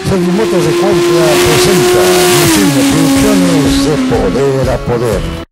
Servimotos de Cuautla presenta Misión de Producciones de Poder a Poder.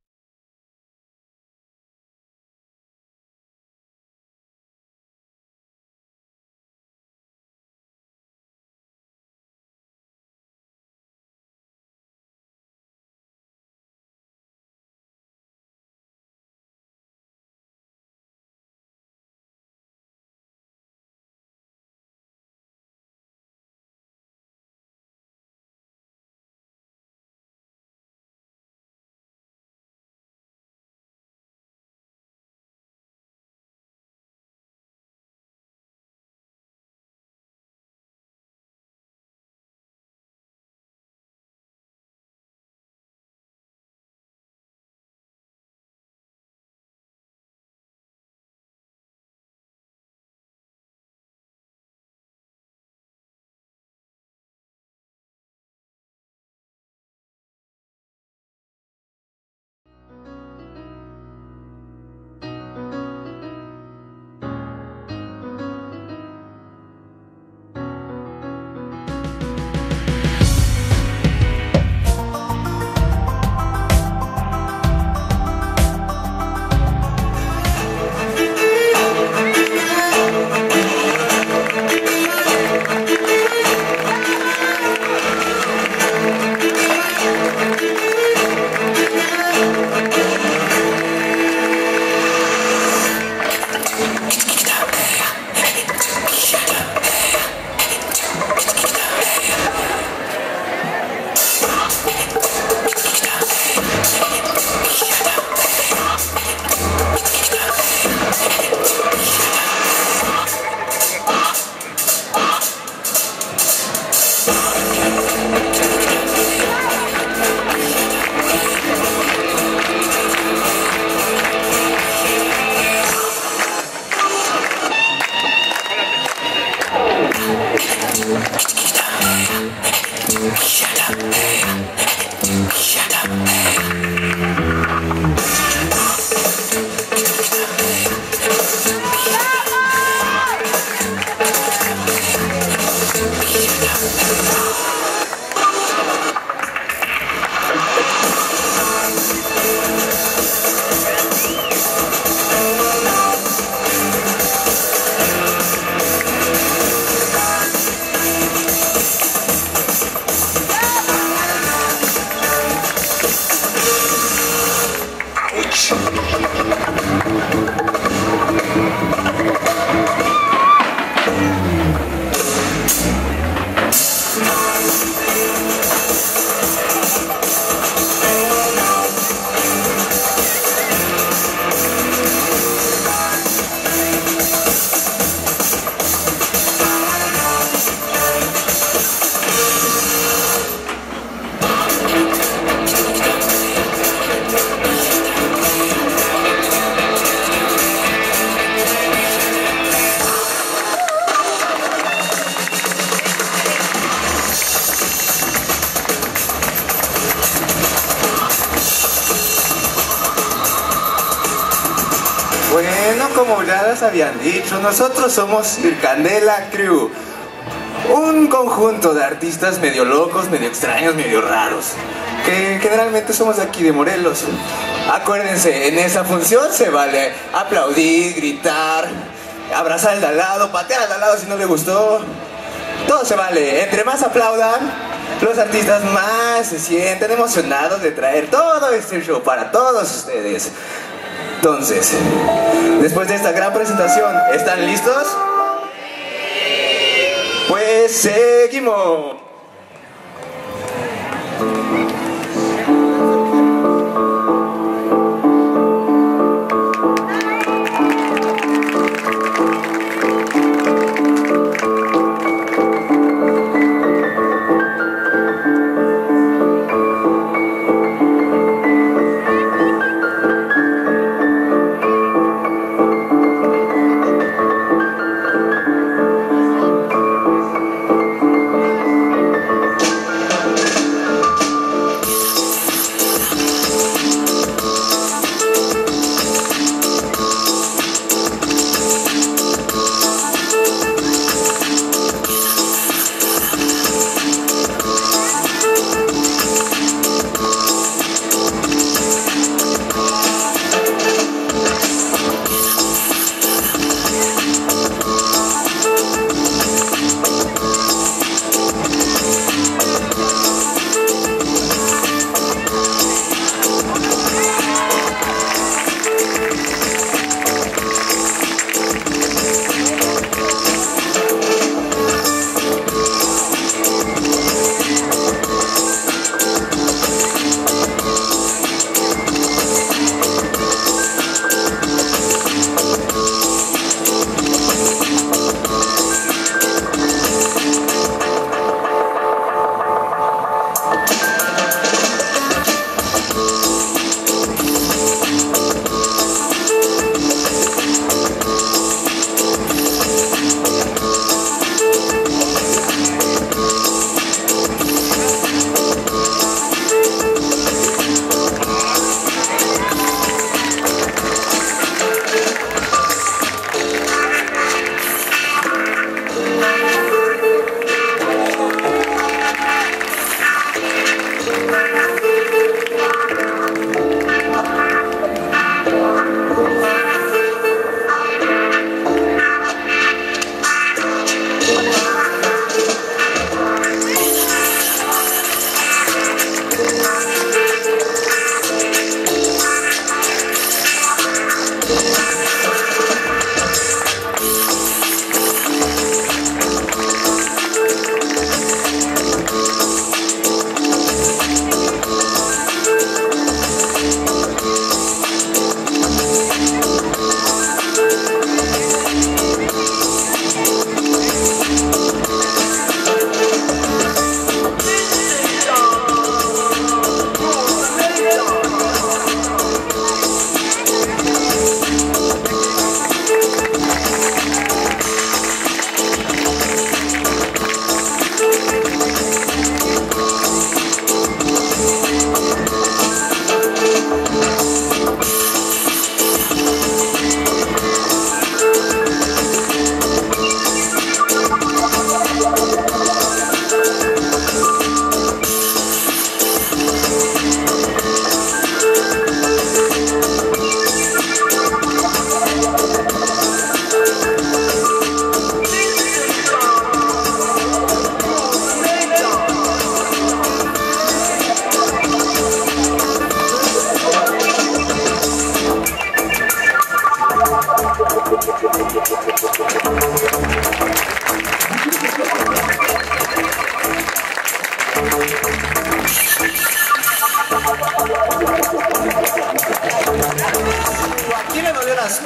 Bueno, como ya les habían dicho, nosotros somos el Candela Crew, un conjunto de artistas medio locos, medio extraños, medio raros, que generalmente somos de aquí de Morelos. Acuérdense, en esa función se vale aplaudir, gritar, abrazar al de al lado, patear al de al lado si no le gustó. Todo se vale. Entre más aplaudan, los artistas más se sienten emocionados de traer todo este show para todos ustedes. Entonces, después de esta gran presentación, ¿están listos? Pues seguimos.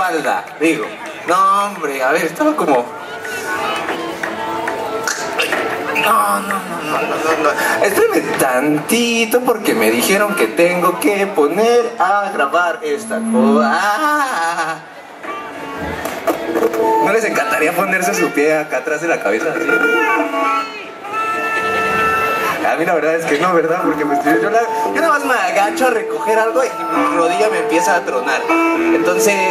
espalda. Digo, no, hombre, a ver, estaba como... No. Espérame tantito porque me dijeron que tengo que poner a grabar esta cosa. ¿No les encantaría ponerse su pie acá atrás de la cabeza así? A mí la verdad es que no, ¿verdad? Porque pues, yo nada más me agacho a recoger algo y mi rodilla me empieza a tronar. Entonces,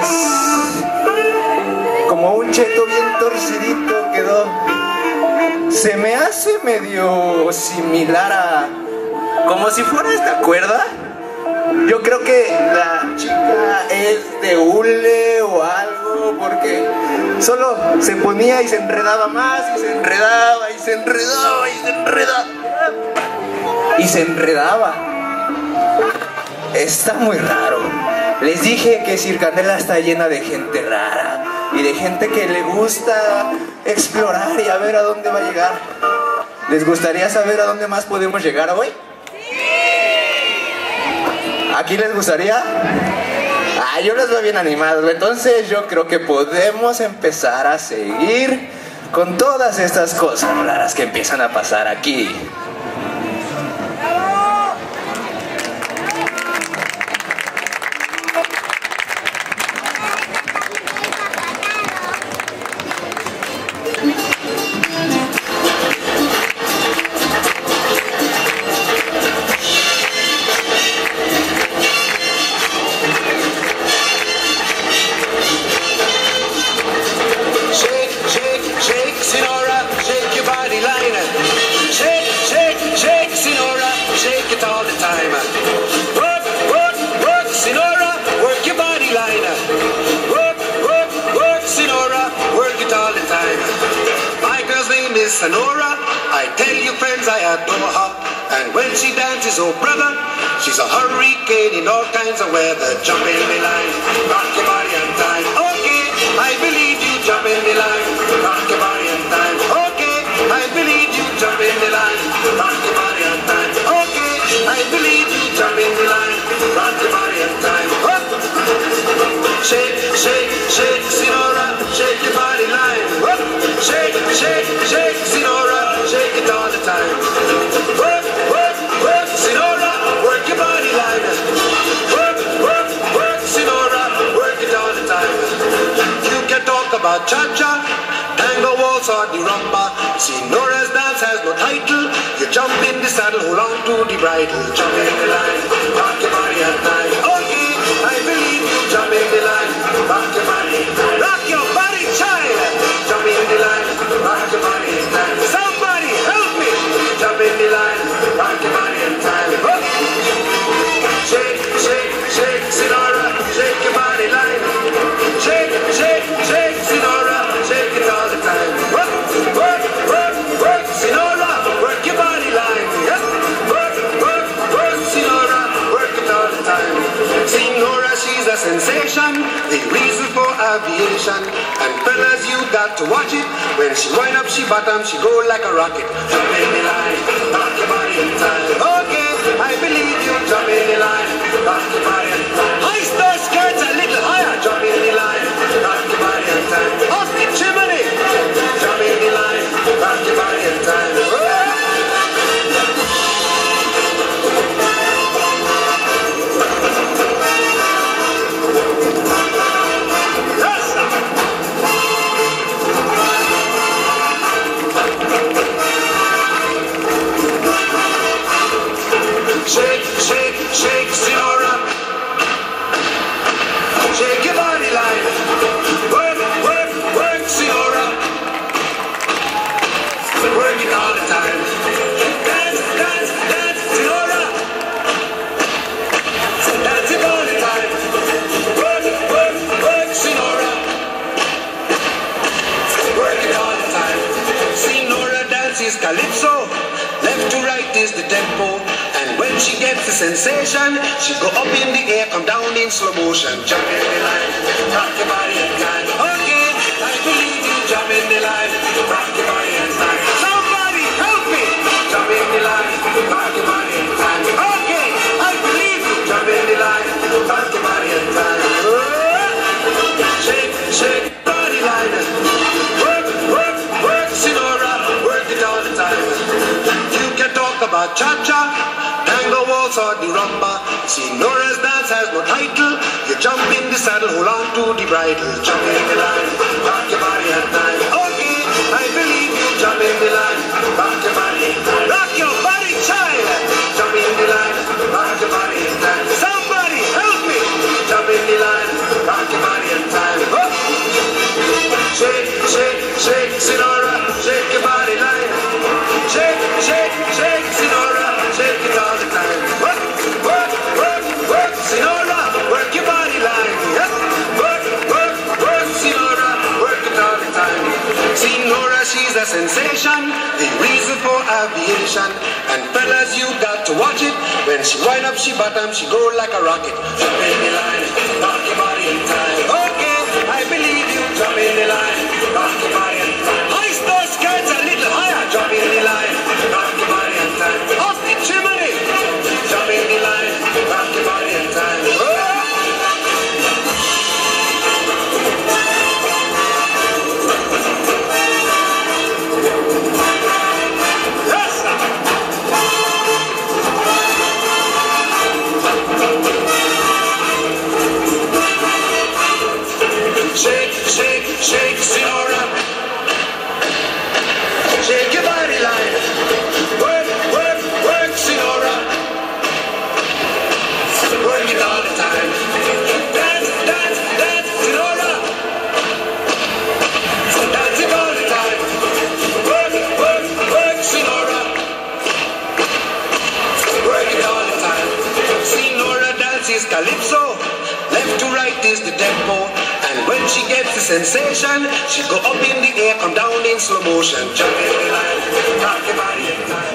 como un cheto bien torcidito quedó. Se me hace medio similar a... como si fuera esta cuerda. Yo creo que la chica es de hule o algo, porque solo se ponía y se enredaba más, y se enredaba, y se enredaba, y se enredaba. Y se enredaba. Está muy raro. Les dije que Circandela está llena de gente rara y de gente que le gusta explorar y a ver a dónde va a llegar. ¿Les gustaría saber a dónde más podemos llegar hoy? ¿Aquí les gustaría? Yo los veo bien animados. Entonces yo creo que podemos empezar a seguir con todas estas cosas raras que empiezan a pasar aquí. Sonora, I tell you friends, I adore her. And when she dances, oh brother, she's a hurricane in all kinds of weather. Jump in the line, rock your body and time. Okay, I believe you, jump in the line, rock your body and time. Okay, I believe you, jump in the line, rock your body and time. Okay, I believe you, jump in the line, rock your body and time. Up. Shake, shake, shake, Sonora, shake your body line. Up. Shake, shake, shake, Sonora, shake it all the time. Work, work, work, Sonora, work your body line. Work, work, work, Sonora, work it all the time. You can talk about cha-cha, tango waltz or the rumba. Sonora's dance has no title. You jump in the saddle, hold on to the bridle. Jump in the line, rock your body at time. Okay, I believe you, jump in the line, rock your body. Rock your body, child. Jump in the line, rock your body in time. Somebody help me. Jump in the line, rock your body in time. Up. Shake, shake, shake, Sonora, shake your body line. Shake, shake, shake, Sonora, shake it all the time. Work, work, work, work, Sonora, work your body line. Yep. Work, work, work, Sonora, work it all the time. Sonora, she's a sensation, the reason for aviation. And fellas, you got to watch it. When she wind up, she bottom, she go like a rocket. Jump in the line, rock your body in time. Okay, I believe you, jump in the line, rock your body in time. Hoist those skirts a little higher. Jump in the line, rock your body in time. Off the chimney. Jump in the line, rock your body in time. Shake, shake, shake, Sonora. Shake your body line. Work, work, work, Sonora. Work it all the time. Dance, dance, dance, Sonora. Dance it all the time. Work, work, work, Sonora. Work it all the time. Sonora dances calypso. Left to right is the tempo. And when she gets the sensation, she go up in the air, come down in slow motion. Jump in the line, rock your body and time. Okay, I believe you, jump in the line, rock your body and time. Somebody help me! Jump in the line, rock your body and time. Okay, I believe you, jump in the line, rock your body and time. cha-cha, tango waltz or the rumba. See, Nora's dance has no title. You jump in the saddle, hold on to the bridle. Jump in the line, rock your body and time. Okay, I believe you. Jump in the line, rock your body. Rock your body, child. Jump in the line, rock your body and time. Somebody help me. Jump in the line, rock your body and time. Oh. Shake, shake, shake, Sinora, shake your body line. Shake, shake, shake, Sinora, shake it all the time. Work, work, work, work, Sinora, work your body line. Yep. Work, work, work, Sinora, work it all the time. Sinora, she's a sensation, the reason for aviation. And fellas, you got to watch it. When she wind up, she bottom, she go like a rocket. Jump in the line, rock your body in time. Okay, I believe you. Jump in the line, rock your body in time. Hoist those skirts a little higher. Jump in the line, rock your body in time. Off the chimney. Jump in the line, rock your body in time. Oh. Shake, shake, shake, Sinora. Shake your body line. Work, work, work, Sinora. Work it all the time. Dance, dance, dance, Sinora. Dance it all the time. Work, work, work, Sinora. Work it all the time. Sinora dances calypso. Left to right is the tempo. And when she gets the sensation, she go up in the air, come down in slow motion. Jump in the line, rock your body in time.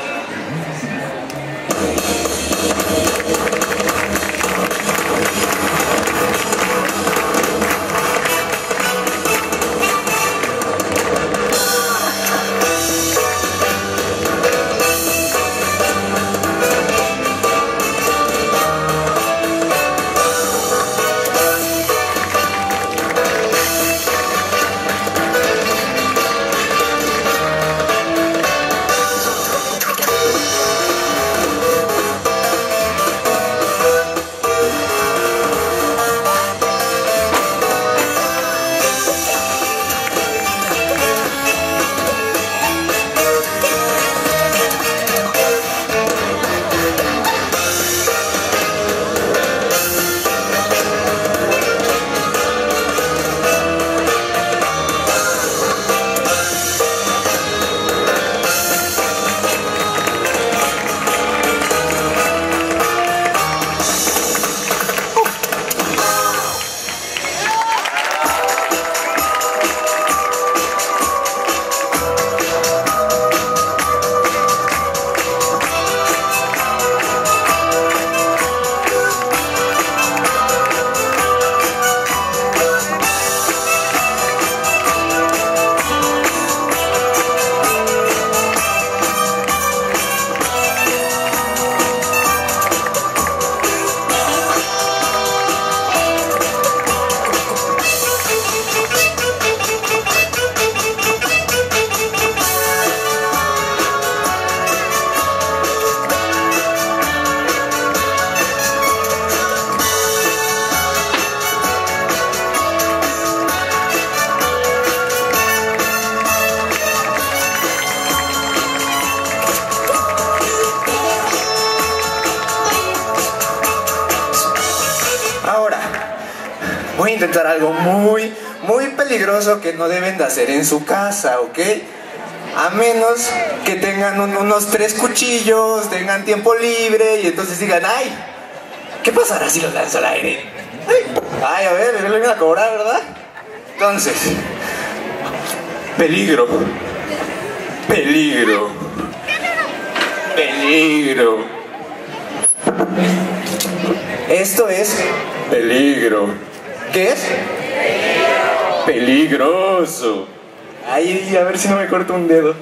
voy a intentar algo muy peligroso que no deben de hacer en su casa, ¿ok? A menos que tengan unos 3 cuchillos, tengan tiempo libre y entonces digan, ay, ¿qué pasará si los lanzo al aire? Ay, a ver, me lo iban a cobrar, ¿verdad? Entonces, peligro, peligro, peligro. Esto es peligro. ¿Qué es? Peligroso. Ay, a ver si no me corto un dedo.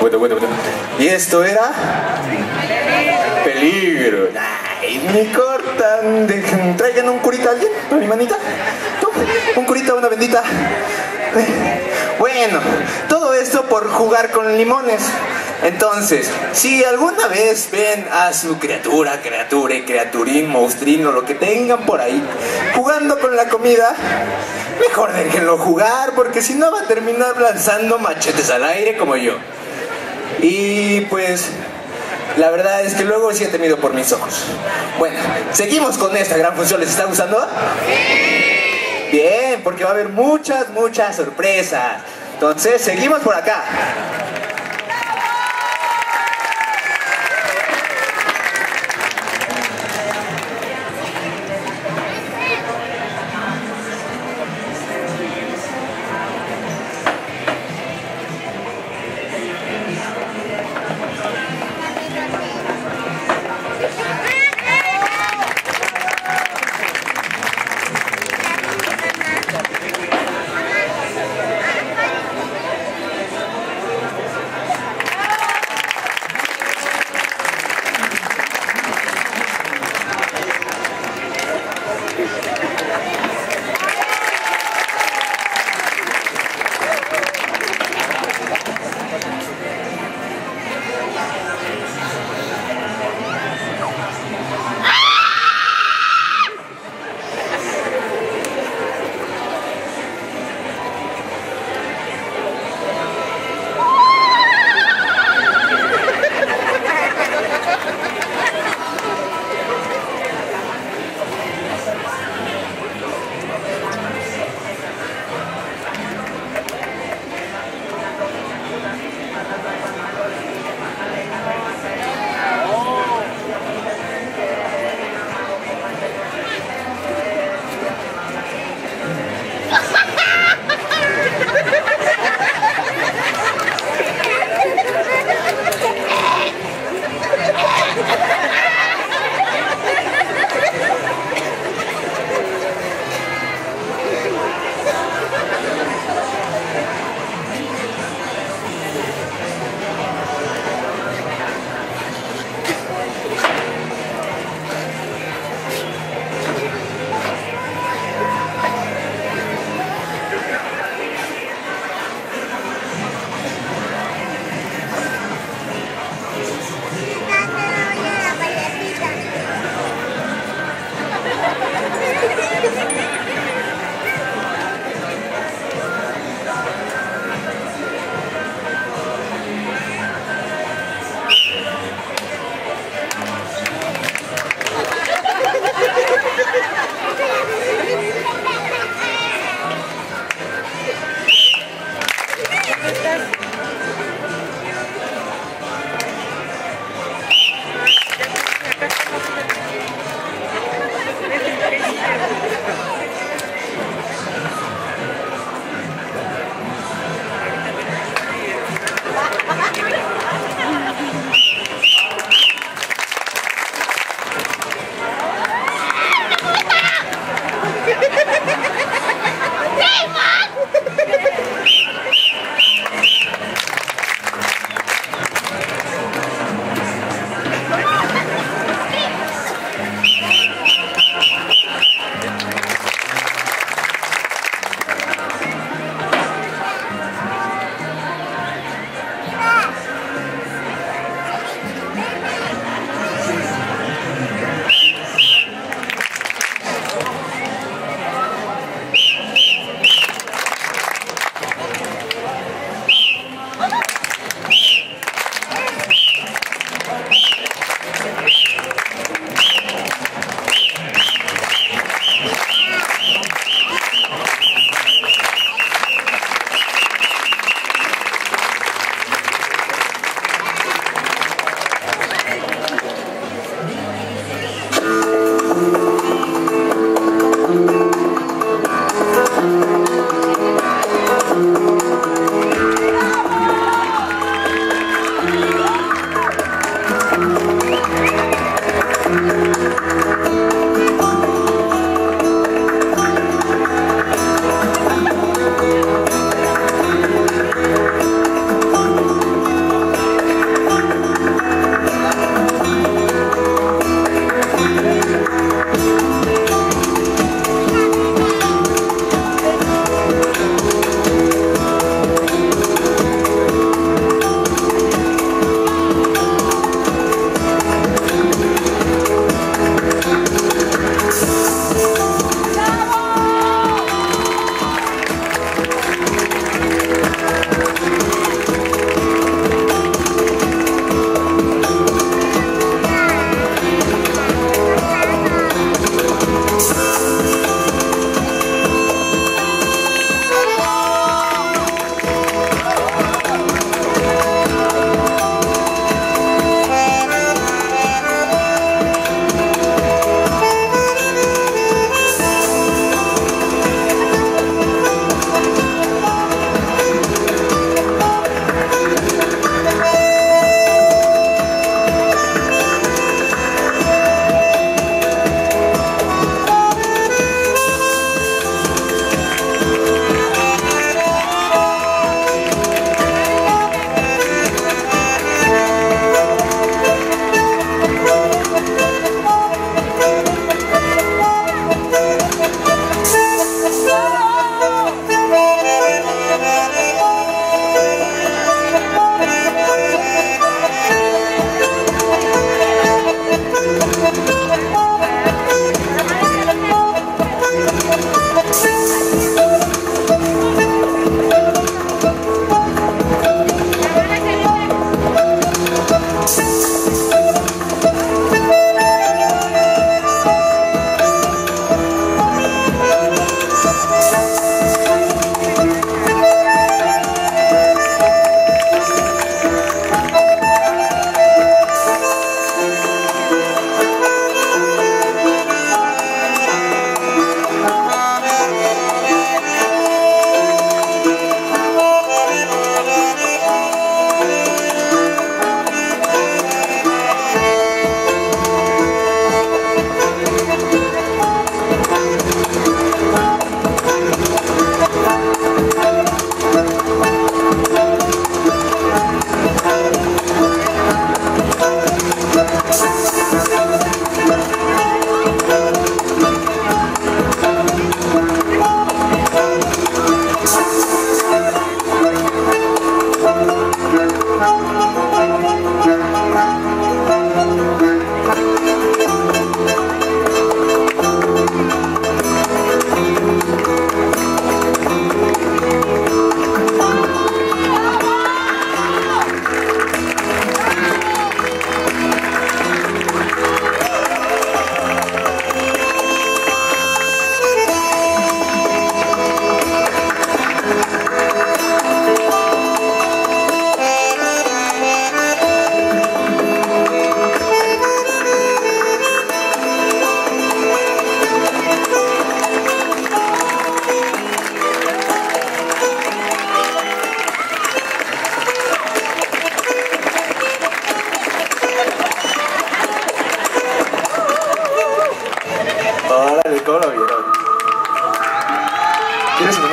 Y esto era... peligro. Ay, me cortan. Traigan un curita a alguien para mi manita. ¿Tú? Un curita, una bendita. Bueno, todo esto por jugar con limones. Entonces, si alguna vez ven a su criatura, criaturín, monstrín o lo que tengan por ahí jugando con la comida, mejor déjenlo jugar, porque si no va a terminar lanzando machetes al aire como yo. Y pues... la verdad es que luego sí he temido por mis ojos. Bueno, seguimos con esta gran función. ¿Les está gustando? ¡Sí! Bien, porque va a haber muchas sorpresas. Entonces, seguimos por acá.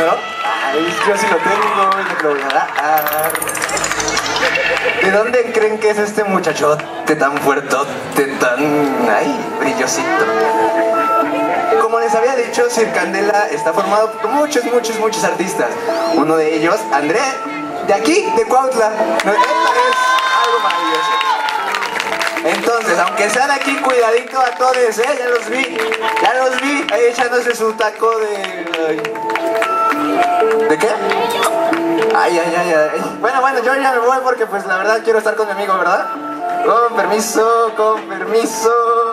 número? Ay, yo sí lo tengo y te lo voy a dar. ¿De dónde creen que es este muchachote tan fuertote, tan... ay, brillosito? Como les había dicho, Sir Candela está formado por muchos artistas. Uno de ellos, André, de aquí, de Cuautla. Esto es algo maravilloso. Entonces, aunque sea de aquí, cuidadito a todos, ya los vi, ahí echándose su taco de... ¿De qué? Ay. Bueno, yo ya me voy porque pues la verdad quiero estar con mi amigo, ¿verdad? Con permiso.